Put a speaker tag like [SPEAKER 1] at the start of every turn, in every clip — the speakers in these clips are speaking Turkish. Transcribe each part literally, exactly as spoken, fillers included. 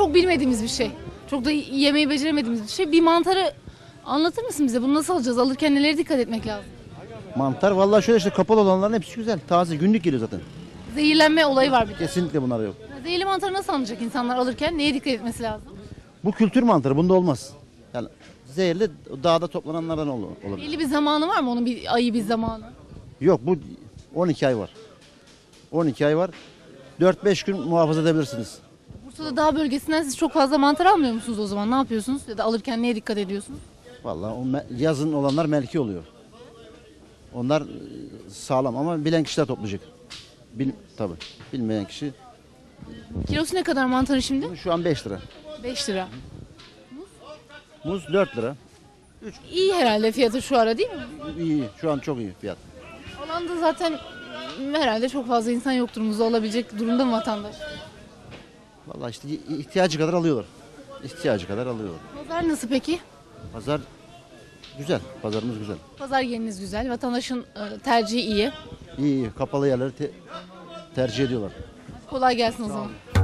[SPEAKER 1] çok bilmediğimiz bir şey. Çok da yemeği beceremediğimiz bir şey. Bir mantarı anlatır mısın bize? Bunu nasıl alacağız? Alırken nelere dikkat etmek lazım?
[SPEAKER 2] Mantar vallahi şöyle işte kapalı olanların hepsi güzel. Taze günlük geliyor zaten.
[SPEAKER 1] Zehirlenme olayı var bir de.
[SPEAKER 2] Kesinlikle bunlar yok.
[SPEAKER 1] Zehirli mantarı nasıl anlayacak insanlar alırken? Neye dikkat etmesi lazım?
[SPEAKER 2] Bu kültür mantarı, bunda olmaz. Yani zehirli dağda toplananlardan olur. olur.
[SPEAKER 1] Belli bir zamanı var mı? Onun bir ayı bir zamanı.
[SPEAKER 2] Yok, bu on iki ay var. on iki ay var. dört beş gün muhafaza edebilirsiniz.
[SPEAKER 1] Bursa'da dağ bölgesinden siz çok fazla mantar almıyor musunuz o zaman? Ne yapıyorsunuz? Ya da alırken neye dikkat ediyorsunuz?
[SPEAKER 2] Vallahi o me- yazın olanlar melki oluyor. Onlar e, sağlam ama bilen kişiler toplayacak. Bil, tabii. Bilmeyen kişi.
[SPEAKER 1] Kilosu ne kadar mantarı şimdi?
[SPEAKER 2] Şu an beş lira.
[SPEAKER 1] beş lira.
[SPEAKER 2] Muz dört lira.
[SPEAKER 1] İyi herhalde fiyatı şu ara değil mi?
[SPEAKER 2] İyi, şu an çok iyi fiyat.
[SPEAKER 1] Alanda zaten herhalde çok fazla insan yoktur. Muzda olabilecek durumda mı vatandaş?
[SPEAKER 2] Vallahi işte ihtiyacı kadar alıyorlar. İhtiyacı kadar alıyorlar.
[SPEAKER 1] Pazar nasıl peki?
[SPEAKER 2] Pazar güzel, pazarımız güzel.
[SPEAKER 1] Pazar yeriniz güzel. Vatandaşın e, tercihi iyi.
[SPEAKER 2] İyi iyi, kapalı yerleri te- tercih ediyorlar.
[SPEAKER 1] Kolay gelsin o zaman.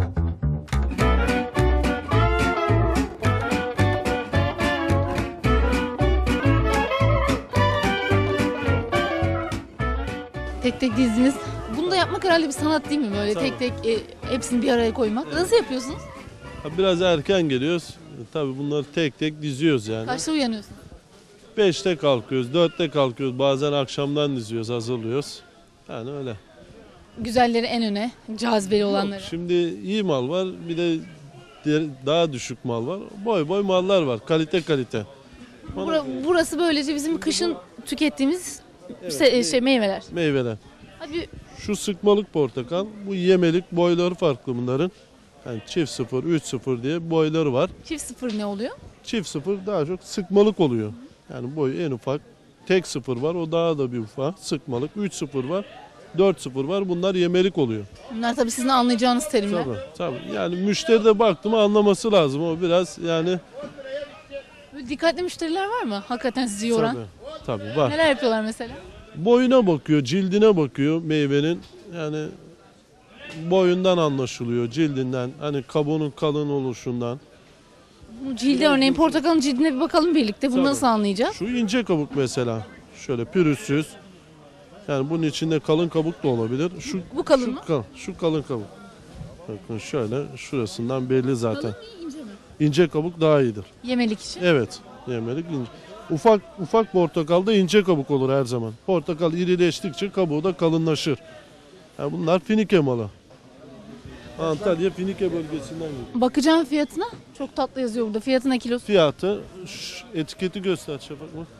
[SPEAKER 1] Tek tek dizdiniz. Bunu da yapmak herhalde bir sanat değil mi? Böyle
[SPEAKER 3] Tabii.
[SPEAKER 1] tek tek e, hepsini bir araya koymak. Nasıl yapıyorsunuz?
[SPEAKER 3] Biraz erken geliyoruz. Tabii bunları tek tek diziyoruz yani.
[SPEAKER 1] Kaçta uyanıyorsunuz?
[SPEAKER 3] beşte kalkıyoruz, dörtte kalkıyoruz. Bazen akşamdan diziyoruz, hazırlıyoruz. Yani öyle.
[SPEAKER 1] Güzelleri en öne, cazibeli olanları.
[SPEAKER 3] Yok, şimdi iyi mal var, bir de diğer- daha düşük mal var. Boy boy mallar var, kalite kalite. Ona
[SPEAKER 1] Bura-
[SPEAKER 3] göre
[SPEAKER 1] burası böylece bizim kışın tükettiğimiz
[SPEAKER 3] Evet,
[SPEAKER 1] se- şey meyveler.
[SPEAKER 3] meyveler.
[SPEAKER 1] Hadi
[SPEAKER 3] Şu sıkmalık portakal, bu yemelik, boyları farklı bunların. Yani çift sıfır, üç sıfır diye boyları var.
[SPEAKER 1] çift sıfır ne oluyor?
[SPEAKER 3] Çift sıfır daha çok sıkmalık oluyor. Yani boyu en ufak. Tek sıfır var, o daha da bir ufak. Sıkmalık. üç sıfır var, dört sıfır var. Bunlar yemelik oluyor.
[SPEAKER 1] Bunlar tabii sizin anlayacağınız terimler.
[SPEAKER 3] Tabii, tabii. Yani müşteri de baktı mı anlaması lazım. O biraz yani
[SPEAKER 1] Böyle dikkatli müşteriler var mı? Hakikaten sizi yoran.
[SPEAKER 3] tabii, tabii var.
[SPEAKER 1] Neler yapıyorlar mesela?
[SPEAKER 3] Boyuna bakıyor, cildine bakıyor meyvenin. Yani boyundan anlaşılıyor, cildinden. Hani kabuğunun kalın oluşundan.
[SPEAKER 1] Bu cilde örneğin portakalın cildine bir bakalım birlikte. Bunu
[SPEAKER 3] Tabii.
[SPEAKER 1] nasıl anlayacağız?
[SPEAKER 3] Şu ince kabuk mesela. Şöyle pürüzsüz. Yani bunun içinde kalın kabuk da olabilir. Şu
[SPEAKER 1] Bu kalın
[SPEAKER 3] şu,
[SPEAKER 1] mı?
[SPEAKER 3] kal- şu kalın kabuk. Bakın şöyle şurasından belli zaten.
[SPEAKER 1] Kalın mı, ince mi?
[SPEAKER 3] İnce kabuk daha iyidir.
[SPEAKER 1] Yemelik için.
[SPEAKER 3] Evet, yemelik ince. Ufak ufak portakalda ince kabuk olur her zaman. Portakal irileştikçe kabuğu da kalınlaşır. Yani bunlar Finike malı. Antalya Finike bölgesinden geliyor.
[SPEAKER 1] Bakacağım fiyatına. Çok tatlı yazıyor burada. Fiyatına kilosu.
[SPEAKER 3] Fiyatı şu etiketi göster Şafak mı?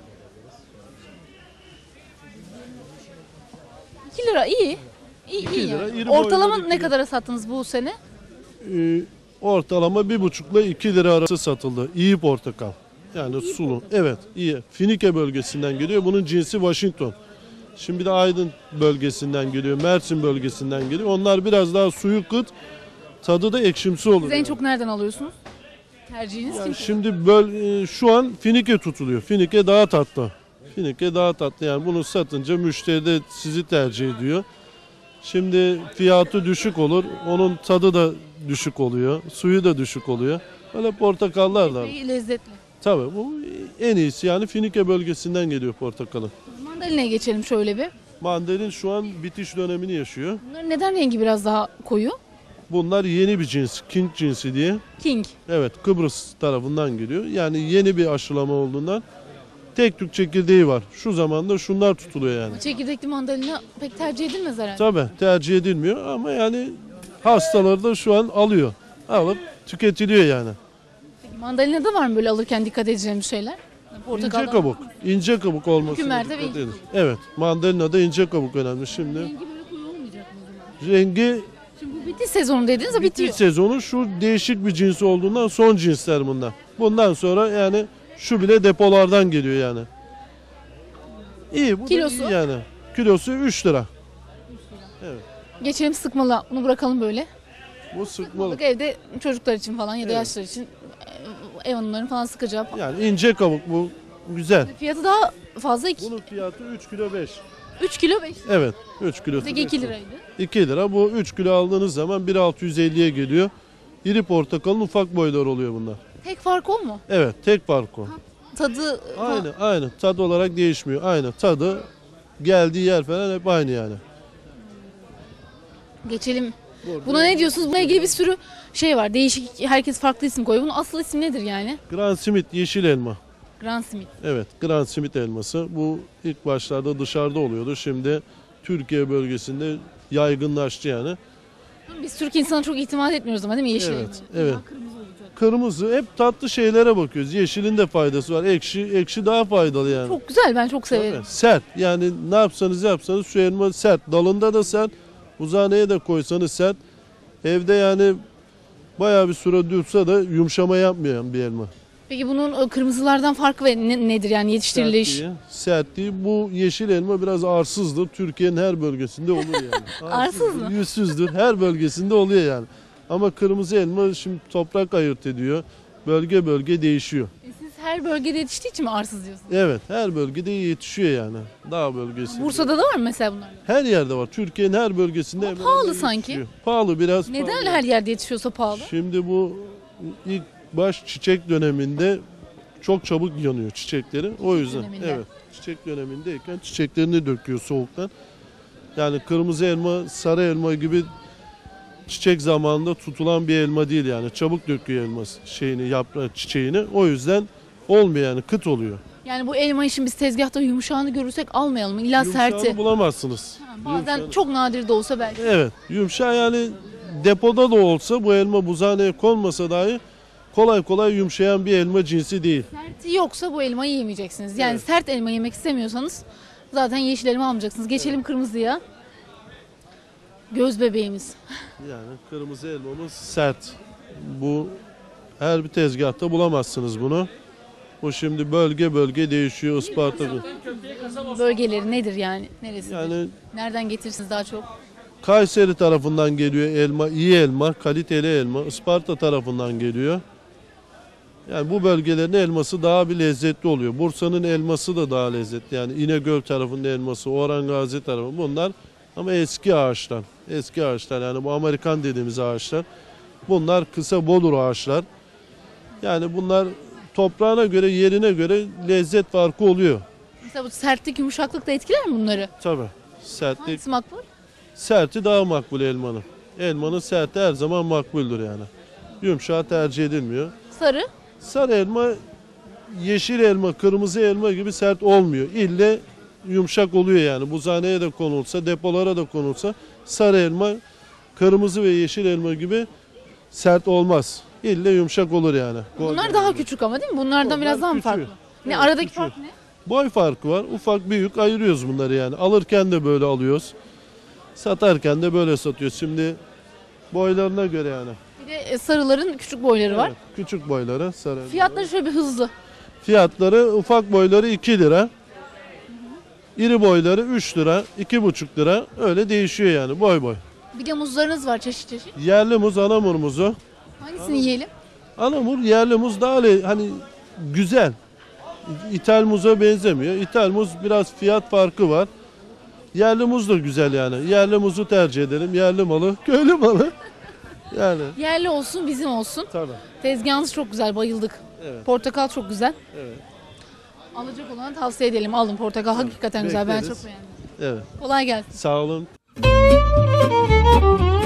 [SPEAKER 1] iki lira iyi. İyi,
[SPEAKER 3] iki
[SPEAKER 1] iyi
[SPEAKER 3] lira,
[SPEAKER 1] yani.
[SPEAKER 3] iri
[SPEAKER 1] Ortalama
[SPEAKER 3] boyları
[SPEAKER 1] ne
[SPEAKER 3] iki
[SPEAKER 1] kadara sattınız bu sene?
[SPEAKER 3] Ee, ortalama bir buçukla iki lira arası satıldı. İyi portakal. Yani sulu. Evet, iyi. Finike bölgesinden geliyor. Bunun cinsi Washington. Şimdi de Aydın bölgesinden geliyor. Mersin bölgesinden geliyor. Onlar biraz daha suyu kıt. Tadı da ekşimsi olur.
[SPEAKER 1] Siz en
[SPEAKER 3] yani.
[SPEAKER 1] çok nereden alıyorsunuz? Tercihiniz
[SPEAKER 3] Yani
[SPEAKER 1] kim?
[SPEAKER 3] şimdi böl, e, şu an Finike tutuluyor. Finike daha tatlı. Finike daha tatlı. Yani bunu satınca müşteri de sizi tercih ediyor. Şimdi fiyatı düşük olur. Onun tadı da düşük oluyor. Suyu da düşük oluyor. Böyle portakallar da.
[SPEAKER 1] İyi, lezzetli.
[SPEAKER 3] Tabii bu en iyisi yani Finike bölgesinden geliyor portakalın.
[SPEAKER 1] Mandalina'ya geçelim şöyle bir.
[SPEAKER 3] Mandalin şu an bitiş dönemini yaşıyor.
[SPEAKER 1] Bunların neden rengi biraz daha koyu?
[SPEAKER 3] Bunlar yeni bir cins, King cinsi diye.
[SPEAKER 1] King.
[SPEAKER 3] Evet, Kıbrıs tarafından geliyor. Yani yeni bir aşılama olduğundan tek tük çekirdeği var. Şu zamanda şunlar tutuluyor yani.
[SPEAKER 1] Çekirdekli mandalina pek tercih edilmez herhalde.
[SPEAKER 3] Tabii tercih edilmiyor ama yani hastaları da şu an alıyor. Alıp tüketiliyor yani.
[SPEAKER 1] Peki mandalina'da var mı böyle alırken dikkat edeceğimiz şeyler? Portakalda
[SPEAKER 3] İnce kabuk. İnce kabuk olması.
[SPEAKER 1] Hükümerde ve ince
[SPEAKER 3] Evet, mandalinada ince kabuk önemli. Şimdi
[SPEAKER 1] rengi böyle koyu olmayacak mı o zaman?
[SPEAKER 3] rengi
[SPEAKER 1] Şimdi bu bitiş sezonu dediniz de
[SPEAKER 3] bitiş
[SPEAKER 1] bitiyor.
[SPEAKER 3] sezonu şu değişik bir cinsi olduğundan son cinsler bunlar. Bundan sonra yani şu bile depolardan geliyor yani. İyi bu
[SPEAKER 1] Kilosu?
[SPEAKER 3] da iyi yani. Kilosu üç lira.
[SPEAKER 1] Geçelim sıkmalı. Bunu bırakalım böyle.
[SPEAKER 3] Bu sıkmalık.
[SPEAKER 1] Sıkmalık evde çocuklar için falan ya da
[SPEAKER 3] Evet.
[SPEAKER 1] yaşlılar için e, ev hanımların falan sıkacağı.
[SPEAKER 3] Yani ince kabuk bu güzel.
[SPEAKER 1] Fiyatı daha fazla.
[SPEAKER 3] Bunun fiyatı üç kilo beş.
[SPEAKER 1] üç kilo beş.
[SPEAKER 3] Evet, üç kilo.
[SPEAKER 1] Bizdeki iki liraydı.
[SPEAKER 3] iki lira. Bu üç kilo aldığınız zaman bin altı yüz elliye geliyor. İri portakalın ufak boyları oluyor bunlar.
[SPEAKER 1] Tek fark o mu?
[SPEAKER 3] Evet, tek fark o.
[SPEAKER 1] Tadı
[SPEAKER 3] Aynı, aynı. Tad olarak değişmiyor. Aynı. Tadı, geldiği yer falan hep aynı yani.
[SPEAKER 1] geçelim. Buna ne diyorsunuz? Bununla ilgili bir sürü şey var. Değişik, herkes farklı isim koyuyor. Bunun asıl ismi nedir yani?
[SPEAKER 3] Grand Smith yeşil elma.
[SPEAKER 1] Grand Smith.
[SPEAKER 3] Evet, Grand Smith elması. Bu ilk başlarda dışarıda oluyordu. Şimdi Türkiye bölgesinde yaygınlaştı yani.
[SPEAKER 1] Biz Türk insana çok itimat etmiyoruz ama değil mi yeşil
[SPEAKER 3] Evet,
[SPEAKER 1] elma?
[SPEAKER 3] evet.
[SPEAKER 1] Aa, kırmızı olacak.
[SPEAKER 3] Kırmızı, hep tatlı şeylere bakıyoruz. Yeşilin de faydası var. Ekşi, ekşi daha faydalı yani.
[SPEAKER 1] Çok güzel, ben çok severim.
[SPEAKER 3] Evet, sert. Yani ne yapsanız yapsanız şu elma sert. Dalında da sert. Uzaneye de koysanız sert. Evde yani bayağı bir süre dursa da yumuşama yapmayan bir elma.
[SPEAKER 1] Peki bunun o kırmızılardan farkı ve ne- nedir yani yetiştiriliş?
[SPEAKER 3] Sertliği, sertliği. Bu yeşil elma biraz arsızdır. Türkiye'nin her bölgesinde olur yani.
[SPEAKER 1] Arsız mı?
[SPEAKER 3] Yüzsüzdür. Her bölgesinde oluyor yani. Ama kırmızı elma şimdi toprak ayırt ediyor. Bölge bölge değişiyor.
[SPEAKER 1] E Siz her bölgede yetiştiği için mi arsız diyorsunuz?
[SPEAKER 3] Evet, her bölgede yetişiyor yani. Dağ bölgesi.
[SPEAKER 1] Bursa'da da var mı mesela bunlar?
[SPEAKER 3] Her yerde var. Türkiye'nin her bölgesinde.
[SPEAKER 1] Ama
[SPEAKER 3] hemen
[SPEAKER 1] pahalı
[SPEAKER 3] hemen
[SPEAKER 1] sanki.
[SPEAKER 3] yetişiyor. Pahalı biraz.
[SPEAKER 1] Neden
[SPEAKER 3] pahalı.
[SPEAKER 1] her yerde yetişiyorsa pahalı?
[SPEAKER 3] Şimdi bu ilk baş çiçek döneminde çok çabuk yanıyor çiçekleri. O yüzden
[SPEAKER 1] döneminde.
[SPEAKER 3] evet, çiçek dönemindeyken çiçeklerini döküyor soğuktan. Yani kırmızı elma, sarı elma gibi çiçek zamanında tutulan bir elma değil yani. Çabuk döküyor elması şeyini, yaprağı, çiçeğini. O yüzden olmuyor yani, kıt oluyor.
[SPEAKER 1] Yani bu elma için biz tezgahta yumuşağını görürsek almayalım mı? İlla
[SPEAKER 3] Yumuşağını
[SPEAKER 1] serti.
[SPEAKER 3] bulamazsınız.
[SPEAKER 1] Ha, Bazen
[SPEAKER 3] Yumuşağını-
[SPEAKER 1] çok nadir de olsa belki.
[SPEAKER 3] Evet, yumuşağı yani depoda da olsa bu elma buzhaneye konmasa dahi kolay kolay yumuşayan bir elma cinsi değil.
[SPEAKER 1] Serti yoksa bu elmayı yemeyeceksiniz. Yani
[SPEAKER 3] Evet.
[SPEAKER 1] sert elma yemek istemiyorsanız zaten yeşil elma almayacaksınız. Geçelim kırmızıya. Göz bebeğimiz.
[SPEAKER 3] Yani kırmızı elmamız sert. Bu her bir tezgahta bulamazsınız bunu. Bu şimdi bölge bölge değişiyor. Isparta.
[SPEAKER 1] Bölgeleri nedir yani? Neresi?
[SPEAKER 3] Yani
[SPEAKER 1] Nereden getirirsiniz daha çok?
[SPEAKER 3] Kayseri tarafından geliyor elma, iyi elma, kaliteli elma. Isparta tarafından geliyor. Yani bu bölgelerin elması daha bir lezzetli oluyor. Bursa'nın elması da daha lezzetli. Yani İnegöl tarafının elması, Orhan Gazi tarafı bunlar ama eski ağaçlar. Eski ağaçlar yani bu Amerikan dediğimiz ağaçlar. Bunlar kısa bodur ağaçlar. Yani bunlar toprağına göre, yerine göre lezzet farkı oluyor.
[SPEAKER 1] Mesela bu sertlik, yumuşaklık da etkiler mi bunları?
[SPEAKER 3] Tabii. Sertlik,
[SPEAKER 1] Hangisi makbul?
[SPEAKER 3] serti daha makbul elmanın. Elmanın serti her zaman makbuldür yani. Yumuşağı tercih edilmiyor.
[SPEAKER 1] Sarı.
[SPEAKER 3] Sarı elma, yeşil elma, kırmızı elma gibi sert olmuyor. İlle yumuşak oluyor yani. Buzhaneye de konulsa, depolara da konulsa sarı elma, kırmızı ve yeşil elma gibi sert olmaz. İlle yumuşak olur yani.
[SPEAKER 1] Bunlar daha küçük ama değil mi? Bunlardan
[SPEAKER 3] Onlar
[SPEAKER 1] biraz daha mı
[SPEAKER 3] küçüğü.
[SPEAKER 1] farklı? Ne
[SPEAKER 3] Evet,
[SPEAKER 1] aradaki
[SPEAKER 3] küçüğü.
[SPEAKER 1] fark ne?
[SPEAKER 3] Boy farkı var. Ufak büyük ayırıyoruz bunları yani. Alırken de böyle alıyoruz. Satarken de böyle satıyoruz. Şimdi boylarına göre yani.
[SPEAKER 1] Bir de e, sarıların küçük boyları var.
[SPEAKER 3] Evet, küçük boyları sarı. elma.
[SPEAKER 1] Fiyatları şöyle bir hızlı.
[SPEAKER 3] Fiyatları ufak boyları iki lira. İri boyları üç lira, iki buçuk lira öyle değişiyor yani boy boy.
[SPEAKER 1] Bir de muzlarınız var çeşit çeşit.
[SPEAKER 3] Yerli muz, anamur muzu.
[SPEAKER 1] Hangisini yiyelim?
[SPEAKER 3] Anamur yerli muz daha le- hani güzel. İthal muza benzemiyor. İthal muz biraz fiyat farkı var. Yerli muz da güzel yani. Yerli muzu tercih edelim. Yerli malı, köylü malı. Yani
[SPEAKER 1] Yerli olsun, bizim olsun.
[SPEAKER 3] tabii.
[SPEAKER 1] Tezgahınız çok güzel, bayıldık.
[SPEAKER 3] Evet.
[SPEAKER 1] Portakal çok güzel.
[SPEAKER 3] Evet.
[SPEAKER 1] Alacak olanı tavsiye edelim. Alın portakal hakikaten güzel. Ben
[SPEAKER 3] Bekleriz.
[SPEAKER 1] çok beğendim.
[SPEAKER 3] Evet.
[SPEAKER 1] Kolay gelsin.
[SPEAKER 3] Sağ olun.